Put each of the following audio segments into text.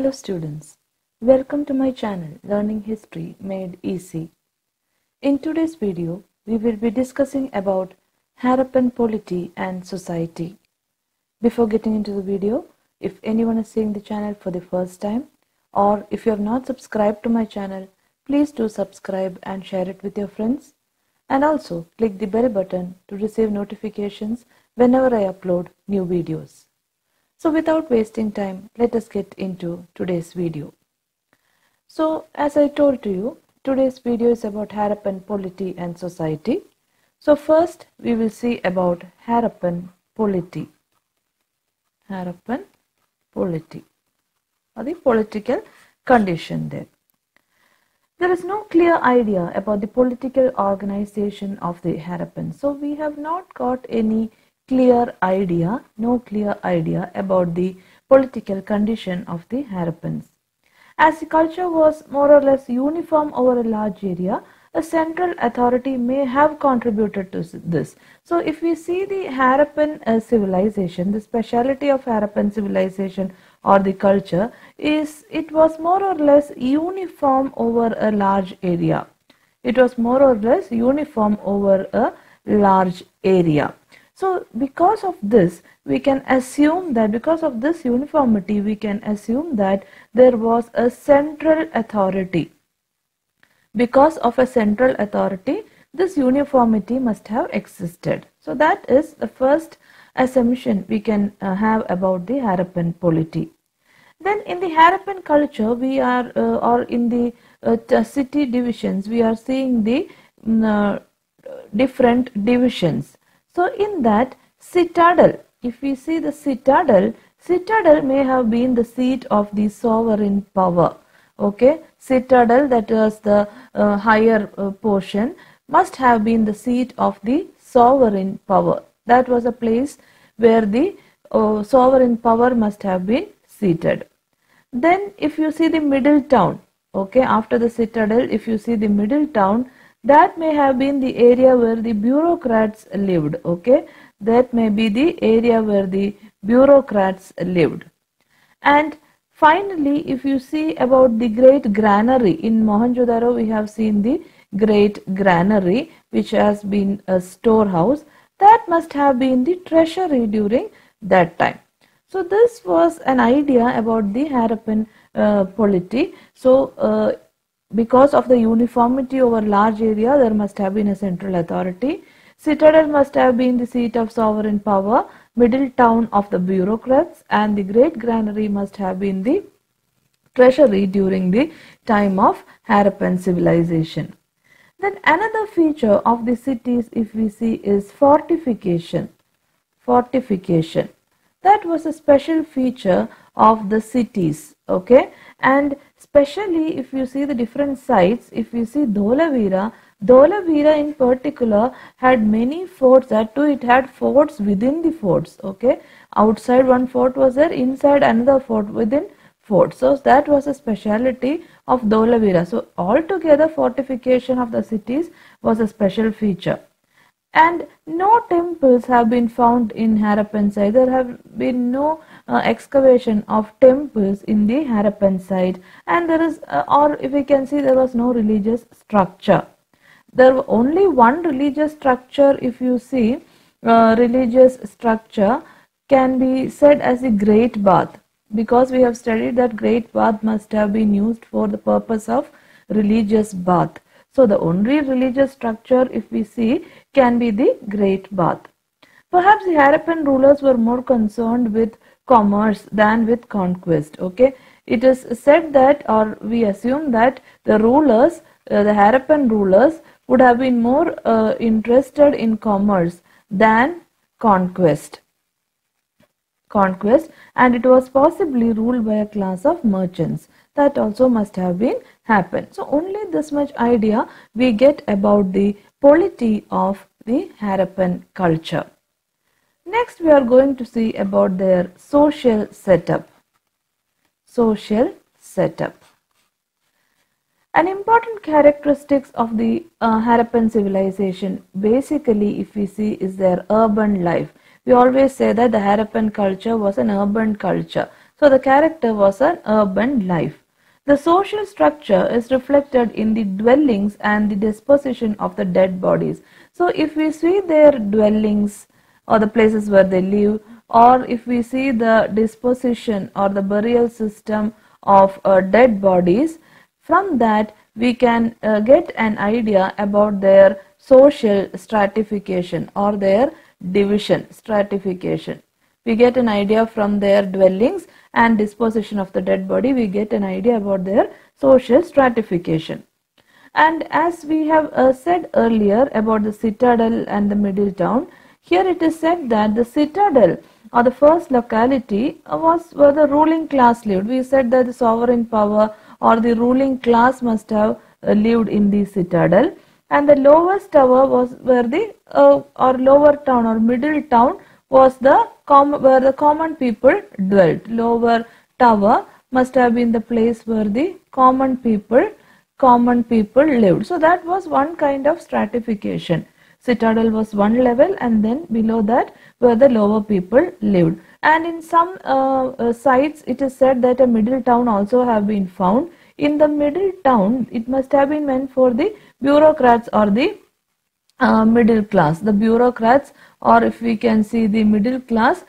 Hello students, welcome to my channel Learning History Made Easy. In today's video, we will be discussing about Harappan polity and society. Before getting into the video, if anyone is seeing the channel for the first time or if you have not subscribed to my channel, please do subscribe and share it with your friends. And also click the bell button to receive notifications whenever I upload new videos. So without wasting time, let us get into today's video. So as I told to you, today's video is about Harappan polity and society. So first we will see about Harappan polity. Harappan polity, or the political condition there. There is no clear idea about the political organization of the Harappan. So we have not got any clear idea about the political condition of the Harappans. As the culture was more or less uniform over a large area, a central authority may have contributed to this. So if we see the Harappan civilization, the speciality of Harappan civilization or the culture is it was more or less uniform over a large area. It was more or less uniform over a large area. So because of this, we can assume that because of this uniformity, we can assume that there was a central authority. Because of a central authority, this uniformity must have existed. So that is the first assumption we can have about the Harappan polity. Then in the Harappan culture, we are, or in the city divisions, we are seeing the different divisions. So in that citadel, if we see the citadel may have been the seat of the sovereign power. Okay, citadel, that is the higher portion, must have been the seat of the sovereign power. That was a place where the sovereign power must have been seated. Then if you see the middle town, okay, after the citadel, if you see the middle town, that may have been the area where the bureaucrats lived. Okay, that may be the area where the bureaucrats lived. And finally, if you see about the great granary, in Mohenjo-daro we have seen the great granary which has been a storehouse. That must have been the treasury during that time. So this was an idea about the Harappan polity. So because of the uniformity over large area, there must have been a central authority. Citadel must have been the seat of sovereign power, middle town of the bureaucrats, and the great granary must have been the treasury during the time of Harappan civilization. Then another feature of the cities, if we see, is fortification. Fortification. That was a special feature of the cities. Okay, and especially if you see the different sites, if you see Dholavira in particular had many forts. That too, it had forts within the forts. Okay, outside one fort was there, inside another fort, within fort. So that was a speciality of Dholavira. So altogether, fortification of the cities was a special feature. And no temples have been found in Harappan side. There have been no excavation of temples in the Harappan side, and there is, or if we can see, there was no religious structure. There was only one religious structure. If you see, religious structure can be said as a great bath, because we have studied that great bath must have been used for the purpose of religious bath. So the only religious structure, if we see, can be the great bath. Perhaps the Harappan rulers were more concerned with commerce than with conquest. Okay, it is said that, or we assume that the rulers, the Harappan rulers, would have been more interested in commerce than conquest. And it was possibly ruled by a class of merchants. That also must have been happened. So only this much idea we get about the polity of the Harappan culture. Next we are going to see about their social setup. Social setup. An important characteristics of the Harappan civilization, basically if we see, is their urban life. We always say that the Harappan culture was an urban culture. So the character was an urban life. The social structure is reflected in the dwellings and the disposition of the dead bodies. So if we see their dwellings or the places where they live, or if we see the disposition or the burial system of dead bodies, from that we can get an idea about their social stratification or their division stratification. We get an idea from their dwellings and disposition of the dead body, we get an idea about their social stratification. And as we have said earlier about the citadel and the middle town, here it is said that the citadel or the first locality was where the ruling class lived. We said that the sovereign power or the ruling class must have lived in the citadel, and the lowest tower was where the or lower town or middle town was the where the common people dwelt. Lower tower must have been the place where the common people lived. So that was one kind of stratification. Citadel was one level, and then below that where the lower people lived. And in some sites it is said that a middle town also have been found. In the middle town, it must have been meant for the bureaucrats or the middle class. The bureaucrats, or if we can see the middle class,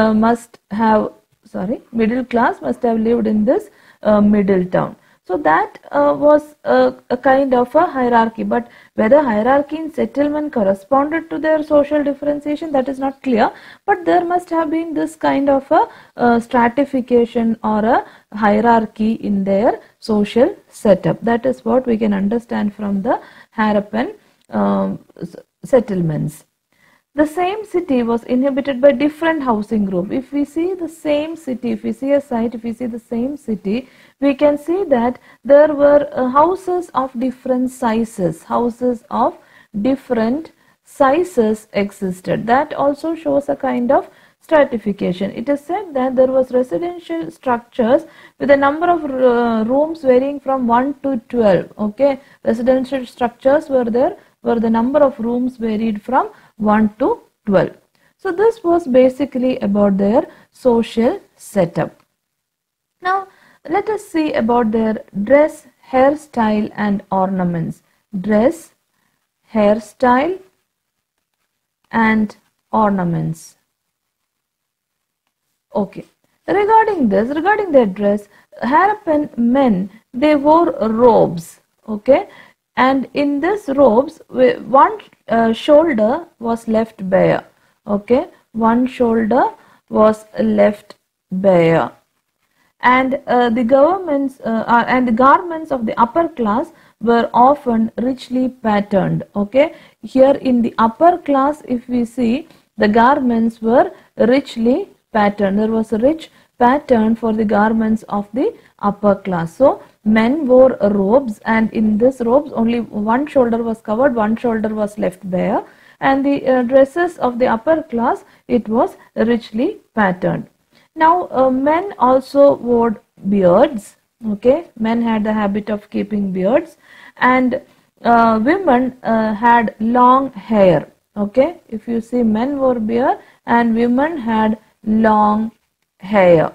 middle class must have lived in this middle town. So that was a kind of a hierarchy, but whether hierarchy in settlement corresponded to their social differentiation, that is not clear, but there must have been this kind of a stratification or a hierarchy in their social setup. That is what we can understand from the Harappan settlements. The same city was inhabited by different housing group. If we see the same city, if we see a site, if we see the same city, we can see that there were houses of different sizes. Houses of different sizes existed. That also shows a kind of stratification. It is said that there was residential structures with a number of rooms varying from 1 to 12. Okay, residential structures were there where the number of rooms varied from 1 to 12. So this was basically about their social setup. Now let us see about their dress, hairstyle and ornaments. Dress, hairstyle and ornaments. Okay. Regarding their dress, Harappan men, they wore robes. Okay. And in this robes, one shoulder was left bare. Okay, one shoulder was left bare, and the garments of the upper class were often richly patterned. Okay, here in the upper class, if we see, the garments were richly patterned. There was a rich pattern for the garments of the upper class. So men wore robes, and in this robes only one shoulder was covered, one shoulder was left bare, and the dresses of the upper class, it was richly patterned. Now men also wore beards. Okay, men had the habit of keeping beards, and women had long hair. Okay, if you see, men wore beard and women had long hair.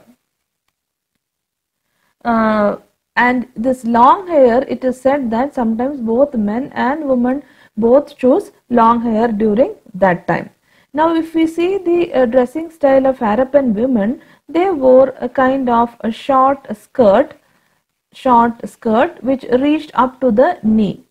And this long hair, it is said that sometimes both men and women both chose long hair during that time. Now if we see the dressing style of Harappan women, they wore a kind of a short skirt which reached up to the knee,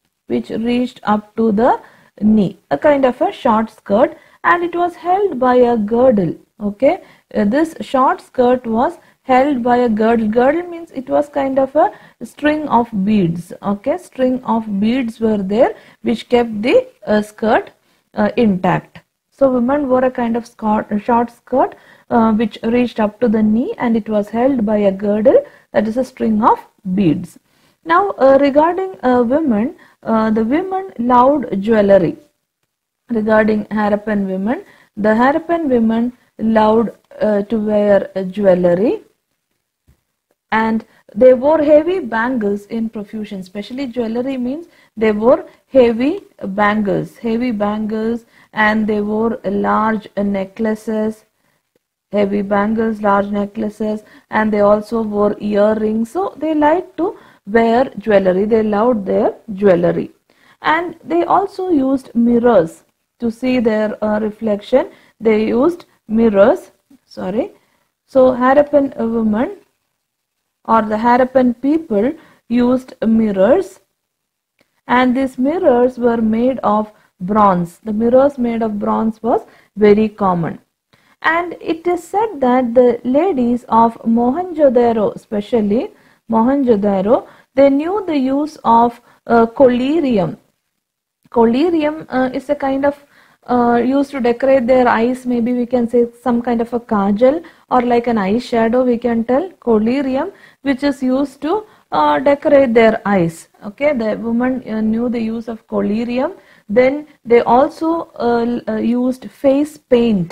a kind of a short skirt, and it was held by a girdle. Okay, this short skirt was held by a girdle. Girdle means it was kind of a string of beads. Okay, string of beads were there which kept the skirt intact. So women wore a kind of short skirt which reached up to the knee, and it was held by a girdle, that is a string of beads. Now regarding women, the women loved jewelry. Regarding Harappan women, the Harappan women loved to wear jewelry, and they wore heavy bangles in profusion. Especially jewelry means they wore heavy bangles, and they wore large necklaces, heavy bangles, large necklaces, and they also wore earrings. So they liked to wear jewelry. They loved their jewelry. And they also used mirrors to see their reflection. They used mirrors. Sorry. So Harappan women or the Harappan people used mirrors, and these mirrors were made of bronze. The mirrors made of bronze was very common. And it is said that the ladies of Mohenjo-daro, especially Mohenjo-daro, they knew the use of collyrium. Collyrium is a kind of used to decorate their eyes. Maybe we can say some kind of a kajal or like an eyeshadow, we can tell collyrium, which is used to decorate their eyes. Okay, the women knew the use of collyrium. Then they also used face paint,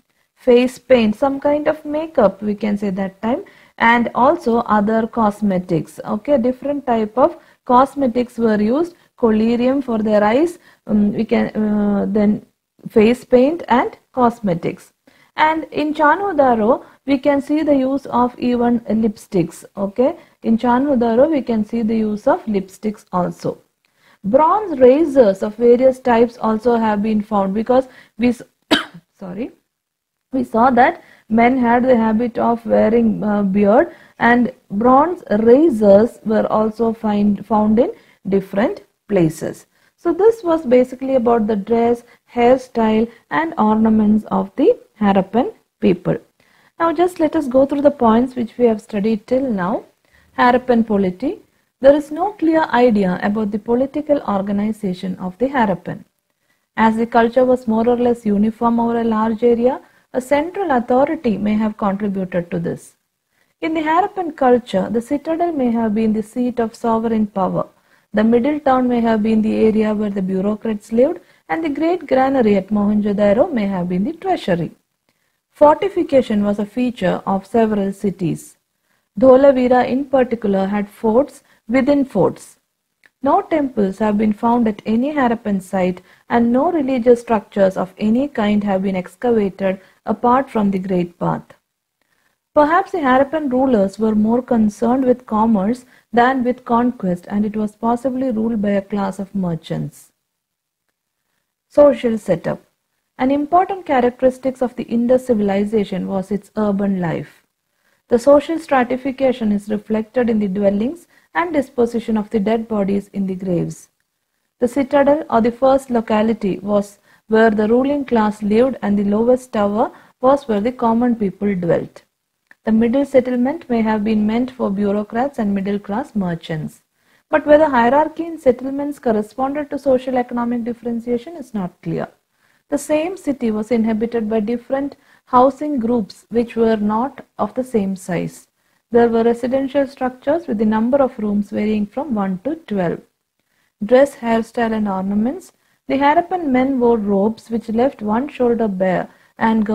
some kind of makeup, we can say that time, and also other cosmetics. Okay, different type of cosmetics were used. Collyrium for their eyes, we can then face paint and cosmetics. And in Chanhu-daro we can see the use of even lipsticks. Okay, in Chanhu-daro we can see the use of lipsticks also. Bronze razors of various types also have been found, because we sorry, we saw that men had the habit of wearing beard, and bronze razors were also found in different places. So this was basically about the dress, hairstyle and ornaments of the Harappan people. Now just let us go through the points which we have studied till now. Harappan polity. There is no clear idea about the political organization of the Harappan. As the culture was more or less uniform over a large area, a central authority may have contributed to this. In the Harappan culture, the citadel may have been the seat of sovereign power. The middle town may have been the area where the bureaucrats lived, and the great granary at Mohenjo-daro may have been the treasury. Fortification was a feature of several cities. Dholavira in particular had forts within forts. No temples have been found at any Harappan site, and no religious structures of any kind have been excavated apart from the Great Path. Perhaps the Harappan rulers were more concerned with commerce than with conquest, and it was possibly ruled by a class of merchants. Social setup. An important characteristic of the Indus civilization was its urban life. The social stratification is reflected in the dwellings and disposition of the dead bodies in the graves. The citadel or the first locality was where the ruling class lived, and the lowest tower was where the common people dwelt. The middle settlement may have been meant for bureaucrats and middle class merchants. But whether hierarchy in settlements corresponded to social economic differentiation is not clear. The same city was inhabited by different housing groups which were not of the same size. There were residential structures with the number of rooms varying from 1 to 12. Dress, hairstyle and ornaments. The Harappan men wore robes which left one shoulder bare, and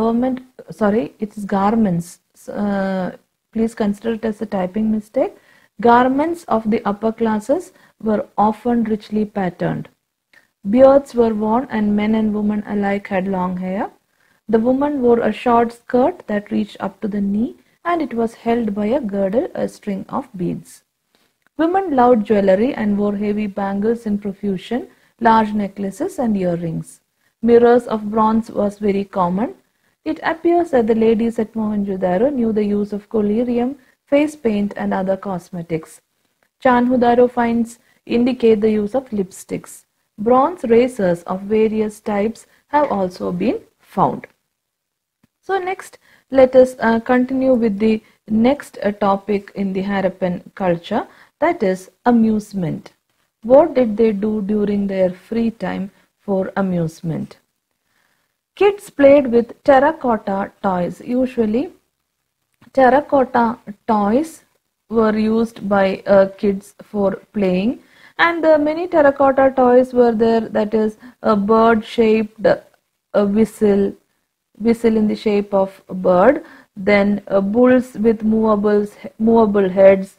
garments. Please consider it as a typing mistake. Garments of the upper classes were often richly patterned. Beards were worn, and men and women alike had long hair. The woman wore a short skirt that reached up to the knee, and it was held by a girdle, a string of beads. Women loved jewelry and wore heavy bangles in profusion, large necklaces and earrings. Mirrors of bronze was very common. It appears that the ladies at Mohenjo-daro knew the use of collyrium, face paint and other cosmetics. Chanhu-daro finds indicate the use of lipsticks. Bronze razors of various types have also been found. So next, let us continue with the next topic in the Harappan culture, that is amusement. What did they do during their free time for amusement? Kids played with terracotta toys. Usually, terracotta toys were used by kids for playing, and many terracotta toys were there, that is a bird shaped whistle in the shape of a bird, then bulls with movable heads,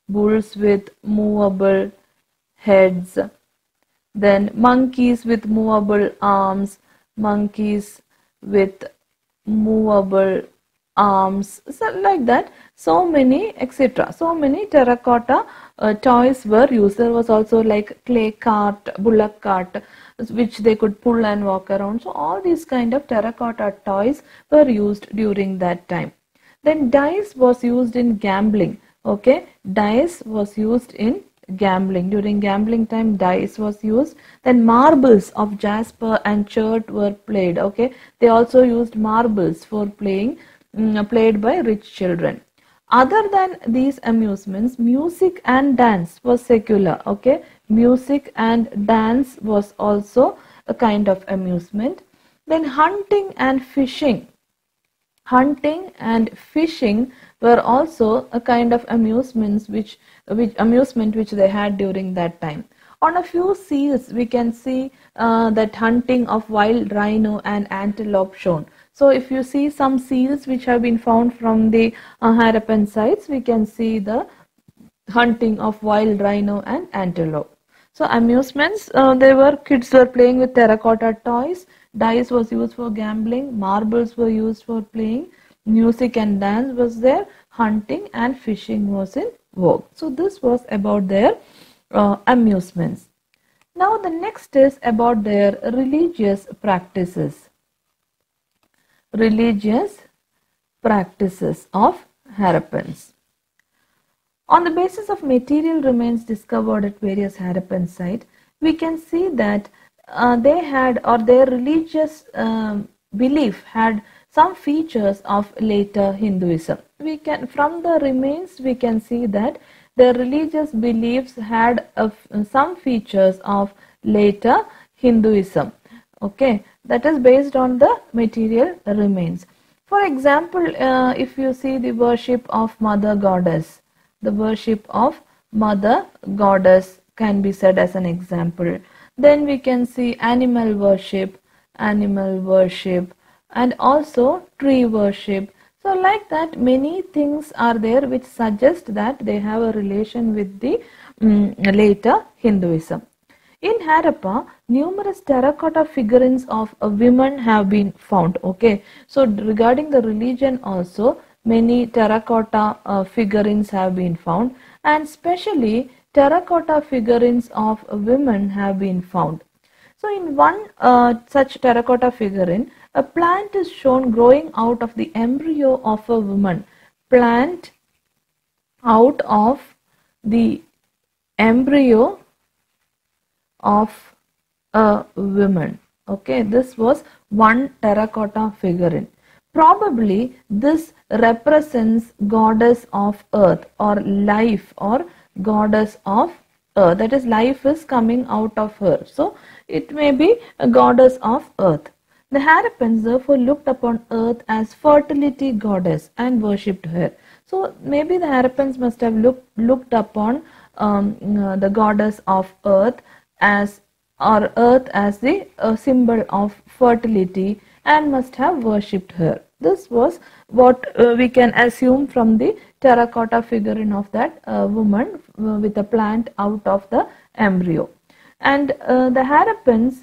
then monkeys with movable arms, monkeys with movable arms, so like that, so many etc. So many terracotta toys were used. There was also like clay cart, bullock cart, which they could pull and walk around. So all these kind of terracotta toys were used during that time. Then dice was used in gambling. Okay, dice was used in gambling. During gambling time, dice was used. Then marbles of jasper and chert were played. Okay, they also used marbles for playing, played by rich children. Other than these amusements, music and dance was secular. Okay, music and dance was also a kind of amusement. Then hunting and fishing. Hunting and fishing were also a kind of amusements which they had during that time. On a few seals, we can see that hunting of wild rhino and antelope shown. So if you see some seals which have been found from the Harappan sites, we can see the hunting of wild rhino and antelope. So amusements, kids were playing with terracotta toys, dice was used for gambling, marbles were used for playing, music and dance was there, hunting and fishing was in vogue. So this was about their amusements. Now the next is about their religious practices. Religious practices of Harappans. On the basis of material remains discovered at various Harappan sites, we can see that they had, or their religious belief had some features of later Hinduism. We can, from the remains, we can see that their religious beliefs had some features of later Hinduism. Okay, that is based on the material remains. For example, if you see the worship of Mother Goddess, the worship of Mother Goddess can be said as an example. Then we can see animal worship, and also tree worship. So like that, many things are there which suggest that they have a relation with the later Hinduism. In Harappa, numerous terracotta figurines of women have been found. Okay, so regarding the religion also, many terracotta figurines have been found, and especially terracotta figurines of women have been found. So in one such terracotta figurine, a plant is shown growing out of the embryo of a woman. Plant out of the embryo of a woman. Okay, this was one terracotta figurine. Probably this represents goddess of earth or life, or goddess of earth. That is, life is coming out of her. So it may be a goddess of earth. The Harappans therefore looked upon earth as fertility goddess and worshipped her. So maybe the Harappans must have looked upon the goddess of earth as, or earth as the symbol of fertility, and must have worshipped her. This was what we can assume from the terracotta figurine of that woman with a plant out of the embryo. And the Harappans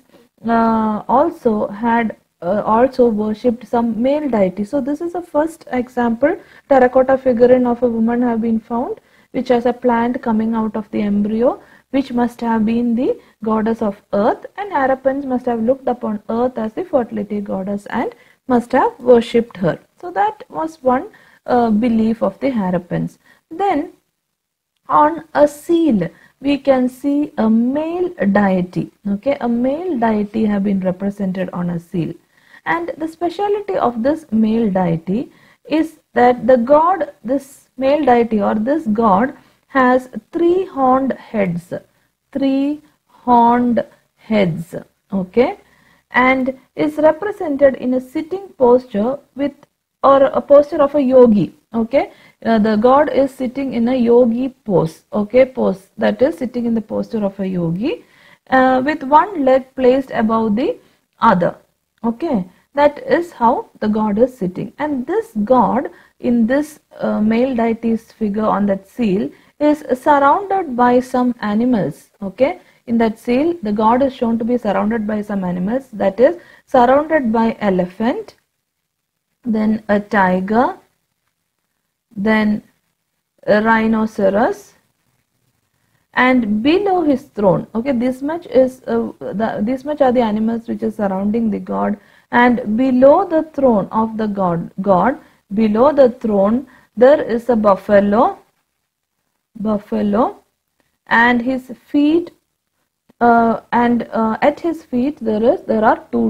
also had also worshipped some male deity. So this is the first example. Terracotta figurine of a woman have been found, which has a plant coming out of the embryo, which must have been the goddess of earth, and Harappans must have looked upon earth as the fertility goddess and must have worshipped her. So that was one belief of the Harappans. Then on a seal, we can see a male deity. Okay, a male deity have been represented on a seal. And the speciality of this male deity is that the god, this male deity or this god, has three horned heads. Three horned heads. Okay, and is represented in a sitting posture with, or a posture of a yogi. Okay, the god is sitting in a yogi pose. Okay, pose, that is sitting in the posture of a yogi with one leg placed above the other. Okay, that is how the god is sitting. And this god in this male deity's figure on that seal is surrounded by some animals. Okay, in that seal, the god is shown to be surrounded by some animals, that is surrounded by elephant, then a tiger, then a rhinoceros, and below his throne, okay, this much is this much are the animals which is surrounding the god, and below the throne of the god, below the throne there is a buffalo, and his feet at his feet there are two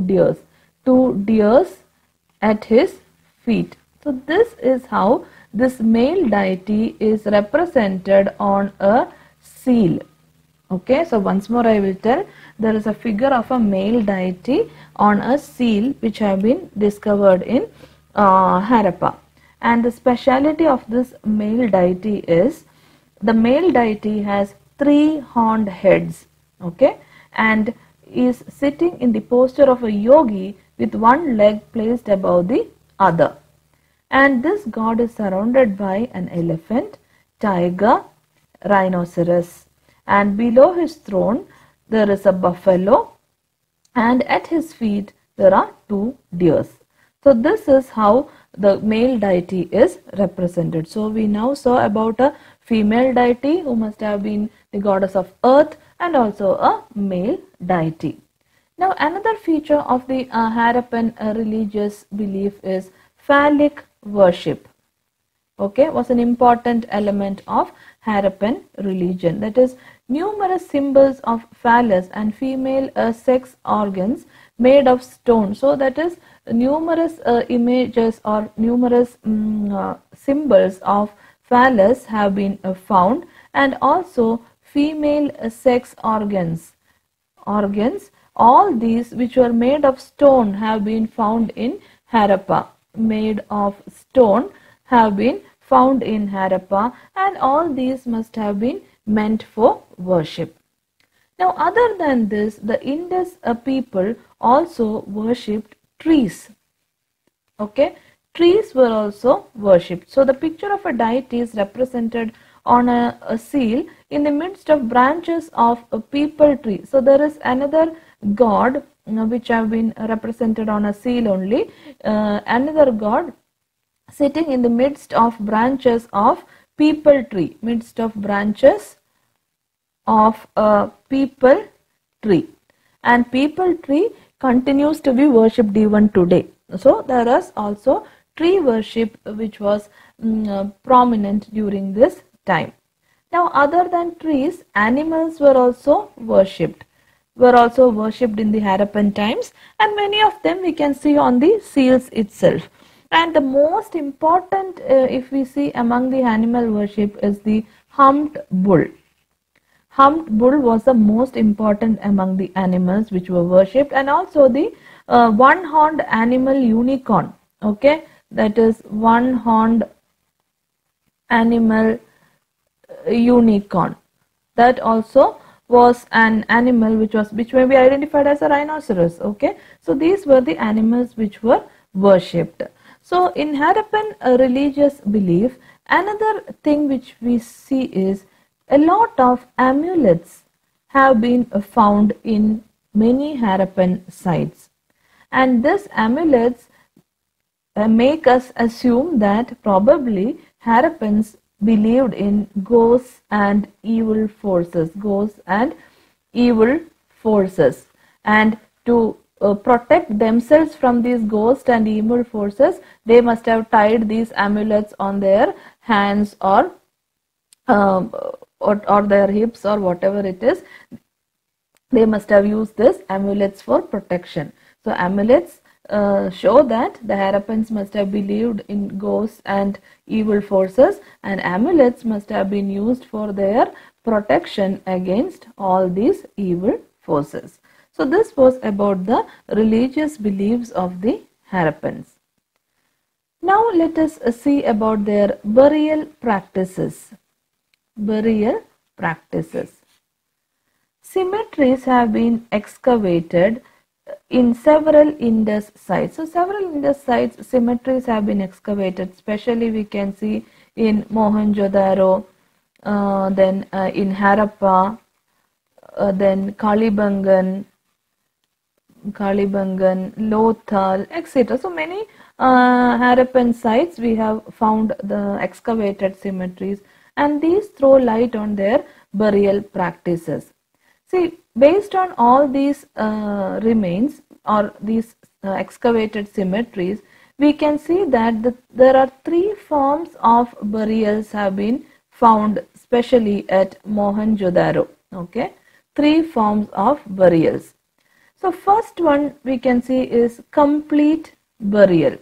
deers at his feet. So this is how this male deity is represented on a seal. Okay, so once more I will tell, there is a figure of a male deity on a seal which have been discovered in Harappa, and the speciality of this male deity is the male deity has 3 horned heads, okay, and is sitting in the posture of a yogi with one leg placed above the other. And this god is surrounded by an elephant, tiger, rhinoceros, and below his throne there is a buffalo, and at his feet there are 2 deers. So this is how the male deity is represented. So we now saw about a female deity who must have been the goddess of earth, and also a male deity. Now another feature of the Harappan religious belief is phallic worship. Okay, was an important element of Harappan religion. That is, numerous symbols of phallus and female sex organs made of stone. So that is, numerous images or numerous symbols of phallus have been found, and also female sex organs, all these which were made of stone have been found in Harappa, made of stone have been found in Harappa, and all these must have been meant for worship. Now other than this, the Indus people also worshipped trees. Okay, trees were also worshipped. So the picture of a deity is represented on a seal in the midst of branches of a peepal tree. So there is another god which have been represented on a seal only, another god sitting in the midst of branches of peepal tree, midst of branches of a peepal tree, and peepal tree continues to be worshipped even today. So there is also tree worship which was prominent during this time. Now other than trees, animals were also worshipped in the Harappan times, and many of them we can see on the seals itself. And the most important if we see among the animal worship is the humped bull. Humped bull was the most important among the animals which were worshipped, and also the one-horned animal unicorn. Okay, that is one-horned animal unicorn. That also was an animal which may be identified as a rhinoceros. Okay, so these were the animals which were worshipped. So in Harappan religious belief, another thing which we see is a lot of amulets have been found in many Harappan sites, and these amulets make us assume that probably Harappans believed in ghosts and evil forces, and to protect themselves from these ghosts and evil forces, they must have tied these amulets on their hands or their hips or whatever it is. They must have used this amulets for protection. So amulets show that the Harappans must have believed in ghosts and evil forces, and amulets must have been used for their protection against all these evil forces. So this was about the religious beliefs of the Harappans. Now let us see about their burial practices. Cemeteries have been excavated in several Indus sites. So several Indus sites, cemeteries have been excavated. Especially we can see in Mohenjo-daro, then in Harappa, then Kalibangan, Lothal, etc. So many Harappan sites we have found the excavated cemeteries, and these throw light on their burial practices. See, based on all these remains or these excavated cemeteries, we can see that there are three forms of burials have been found, especially at Mohenjo-daro. Okay, three forms of burials. So first one we can see is complete burial.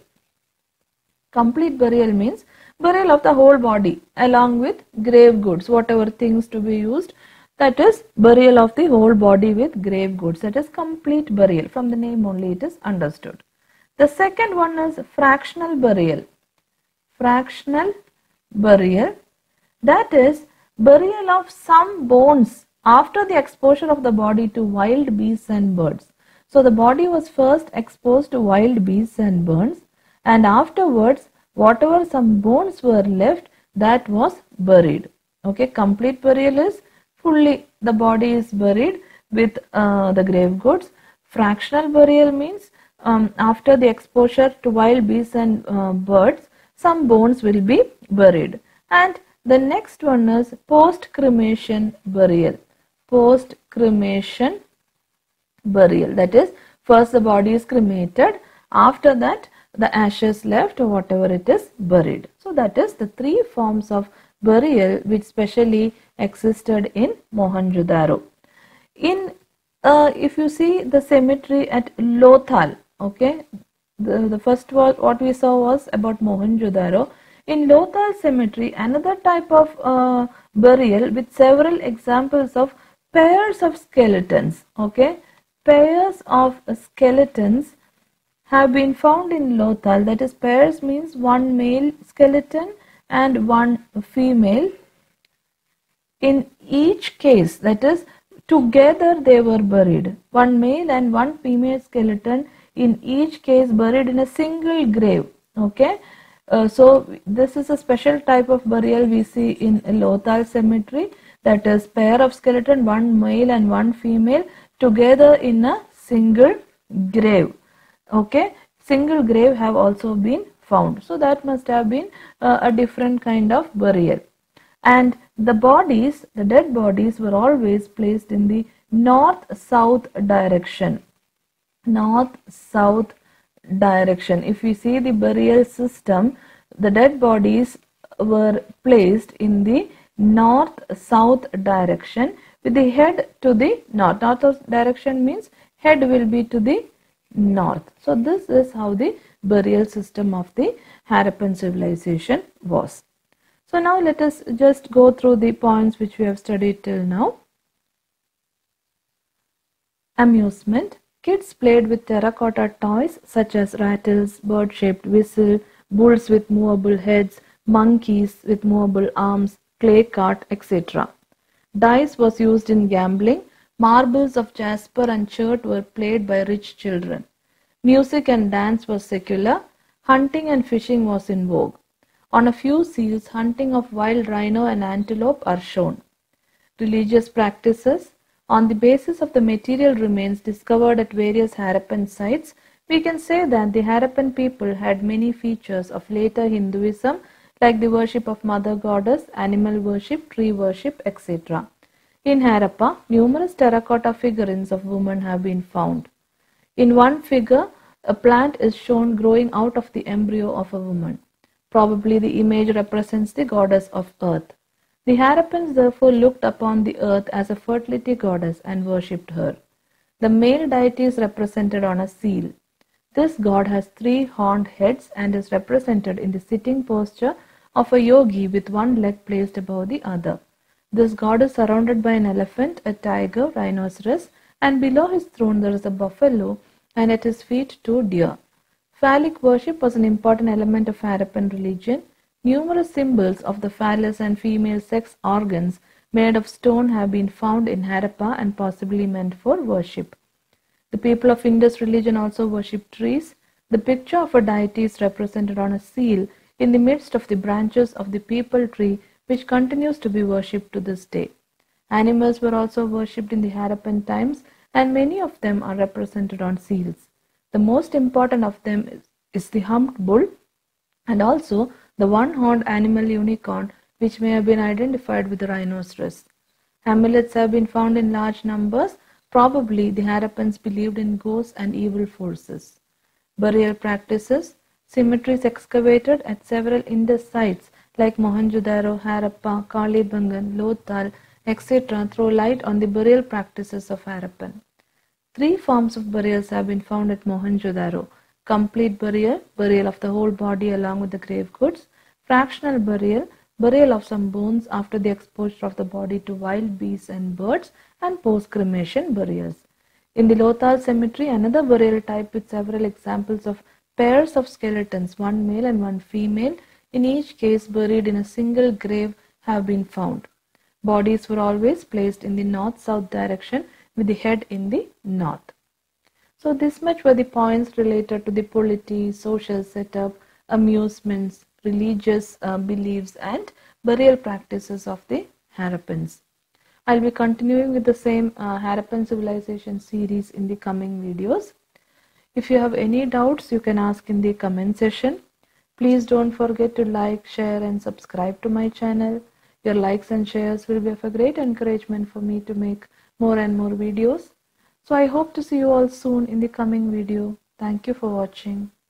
Complete burial means burial of the whole body along with grave goods, whatever things to be used, that is burial of the whole body with grave goods. That is complete burial. From the name only it is understood. The second one is fractional burial. Fractional burial, that is burial of some bones after the exposure of the body to wild beasts and birds. So the body was first exposed to wild beasts and birds, and afterwards whatever some bones were left, that was buried. Okay, complete burial is fully the body is buried with the grave goods. Fractional burial means after the exposure to wild beasts and birds, some bones will be buried. And the next one is post-cremation burial. Post-cremation burial, that is first the body is cremated, after that the ashes left or whatever it is buried. So that is the three forms of burial which specially existed in Mohenjo-daro. In if you see the cemetery at Lothal, okay, the first was what we saw was about Mohenjo-daro. In Lothal cemetery, another type of burial with several examples of pairs of skeletons. Okay, pairs of skeletons have been found in Lothal. That is, pairs means one male skeleton and one female. In each case, that is, together they were buried. One male and one female skeleton in each case buried in a single grave. Okay. So this is a special type of burial we see in Lothal cemetery. That is, pair of skeleton, one male and one female, together in a single grave. Okay, single grave have also been found. So that must have been a different kind of burial. And the bodies, the dead bodies, were always placed in the north-south direction. North-south direction. If we see the burial system, the dead bodies were placed in the north-south direction with the head to the north. North direction means head will be to the north. So this is how the burial system of the Harappan civilization was. So now let us just go through the points which we have studied till now. Amusement. Kids played with terracotta toys such as rattles, bird-shaped whistle, bulls with movable heads, monkeys with movable arms, clay cart, etc. Dice was used in gambling. Marbles of jasper and chert were played by rich children. Music and dance was secular. Hunting and fishing was in vogue. On a few seals, hunting of wild rhino and antelope are shown. Religious practices. On the basis of the material remains discovered at various Harappan sites, we can say that the Harappan people had many features of later Hinduism, like the worship of mother goddess, animal worship, tree worship, etc. In Harappa, numerous terracotta figurines of women have been found. In one figure, a plant is shown growing out of the embryo of a woman. Probably the image represents the goddess of earth. The Harappans therefore looked upon the earth as a fertility goddess and worshipped her. The male deity is represented on a seal. This god has 3 horned heads and is represented in the sitting posture of a yogi with one leg placed above the other. This god is surrounded by an elephant, a tiger, rhinoceros, and below his throne there is a buffalo, and at his feet 2 deer. Phallic worship was an important element of Harappan religion. Numerous symbols of the phallus and female sex organs made of stone have been found in Harappa and possibly meant for worship. The people of Indus religion also worship trees. The picture of a deity is represented on a seal in the midst of the branches of the peepal tree, which continues to be worshipped to this day. Animals were also worshipped in the Harappan times, and many of them are represented on seals. The most important of them is the humped bull and also the one-horned animal unicorn, which may have been identified with the rhinoceros. Amulets have been found in large numbers. Probably the Harappans believed in ghosts and evil forces. Burial practices. Cemeteries excavated at several Indus sites like Mohenjo-daro, Harappa, Kalibangan, Lothal, etc. throw light on the burial practices of Harappan. 3 forms of burials have been found at Mohenjo-daro: complete burial, burial of the whole body along with the grave goods; fractional burial, burial of some bones after the exposure of the body to wild beasts and birds; and post-cremation burials. In the Lothal cemetery, another burial type with several examples of pairs of skeletons, one male and one female, in each case buried in a single grave, have been found. Bodies were always placed in the north-south direction with the head in the north. So this much were the points related to the polity, social setup, amusements, religious beliefs and burial practices of the Harappans. I'll be continuing with the same Harappan civilization series in the coming videos. If you have any doubts, you can ask in the comment section. Please don't forget to like, share and subscribe to my channel. Your likes and shares will be of a great encouragement for me to make more and more videos. So I hope to see you all soon in the coming video. Thank you for watching.